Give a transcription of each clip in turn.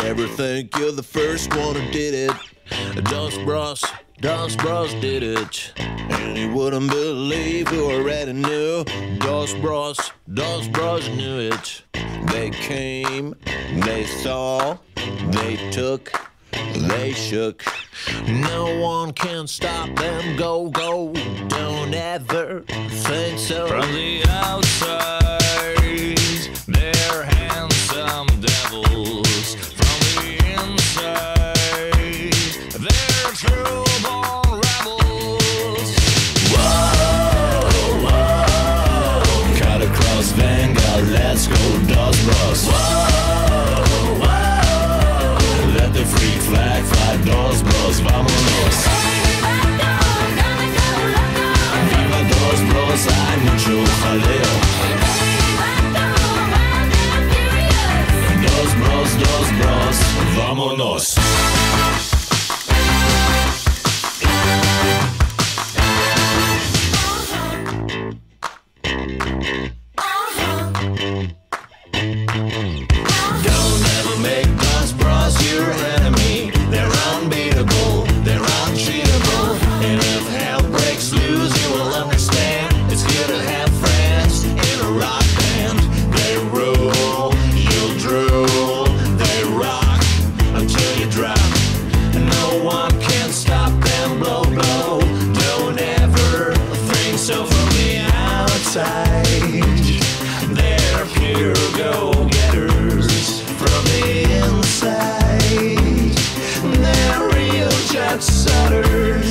ever think you're the first one who did it. Dos Bros did it. And you wouldn't believe who already knew. Dos Bros knew it. They came, they saw, they took, they shook. No one can stop them, go, don't ever think so. From the outside, they're handsome devils. From the inside, they're true-born rebels. Whoa, cut across Vanguard, let's go, Dos Bros. Whoa, let the freak flag fly, Dos Bros, vámonos. Viva Dos Bros, hay mucho jaleo. Dos Bros, vámonos. Don't ever make Dos Bros your enemy. They're unbeatable, they're uncheatable. And if hell breaks loose, you will understand. It's good to have friends in a rock band. They rule, you'll drool. They rock until you drop. No one can stop them, blow. Don't ever think so from the outside. They're pure go-getters from the inside. They're real jet setters.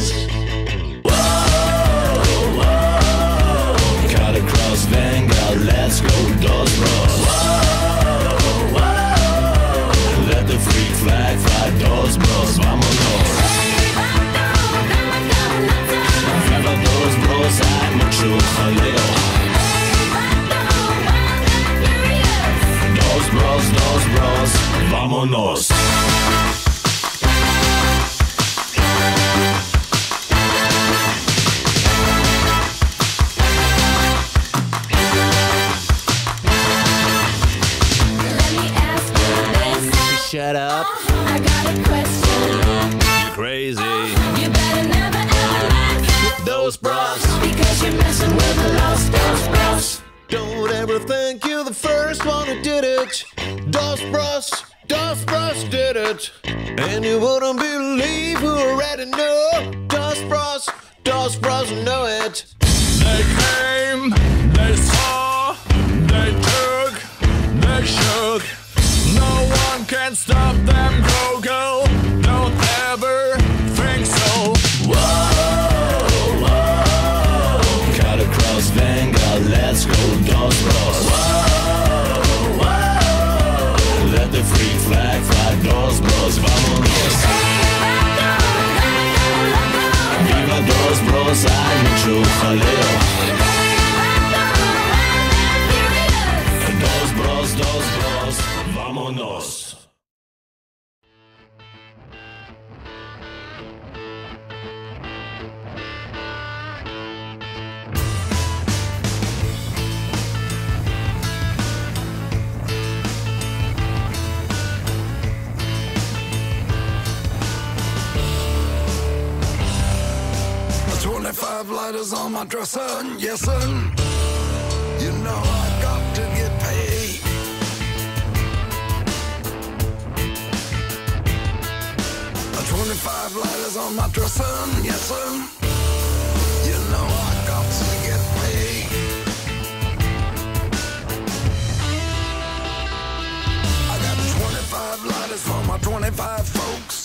Whoa, cut across Vanguard, let's go, Dos Bros. Whoa, let the freak flag fly, Dos Bros, vámonos. Viva Dos Bros, hay mucho jaleo. Dos Bros, vámonos. Shut up. I got a question. You're crazy. You better never act Dos Bros, because you're messing with the lost Dos Bros. don't ever think you're the first one who did it. Dos Bros did it. And you wouldn't believe who already know. Dos Bros know it. They came, they saw, they took, they shook. No one can stop them, go, don't ever think so. Whoa, cut across Vanguard, let's go, Dos Bros. Whoa, let the freak flag fly, Dos Bros, vámonos. Viva Dos Bros, hay mucho jaleo. Dos Bros, vámonos. $25 lighters on my dresser, yes sir. You know I got to get paid. $25 lighters on my dresser, yes sir. You know I got to get paid. I got 25 lighters for my 25 folks.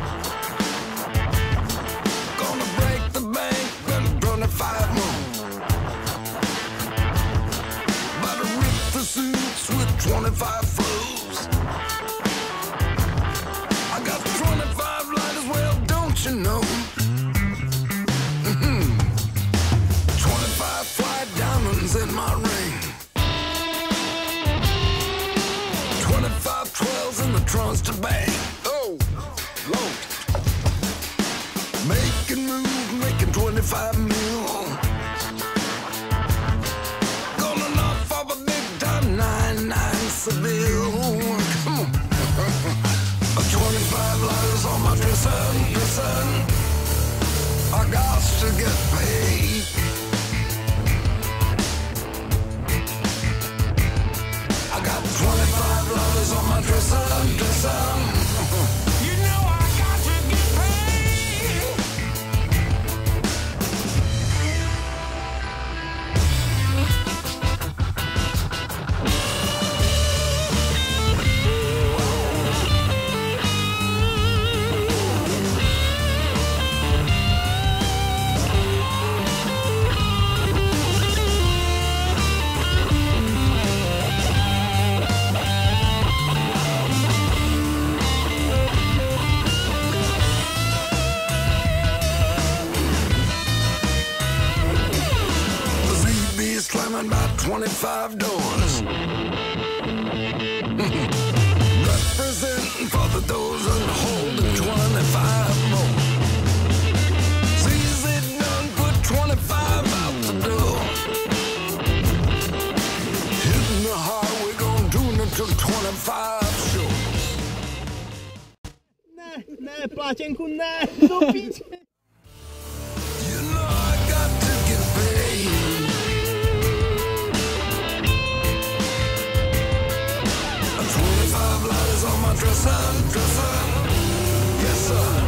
Gonna break the bank and 25 more. About to rip the suits with 25 flows. I got 25 lighters, well, don't you know? 25 fly diamonds in my ring. 25 12s in the trunks to bang. Oh, Lord. Making moves, making 25 mil. Gonna knock off a big time 99 Seville. Come on. 25 letters on my dresser. You know I got to get paid. Slamming about 25 doors. Representing for the dozen holding 25 more. Sees it done, put 25 out the door. Hitting the highway, gonna tune it to 25 shows. Ne, Plátěnku, ne, do píče. You know I got to get paid. 25 letters on my dresser. Yes, sir.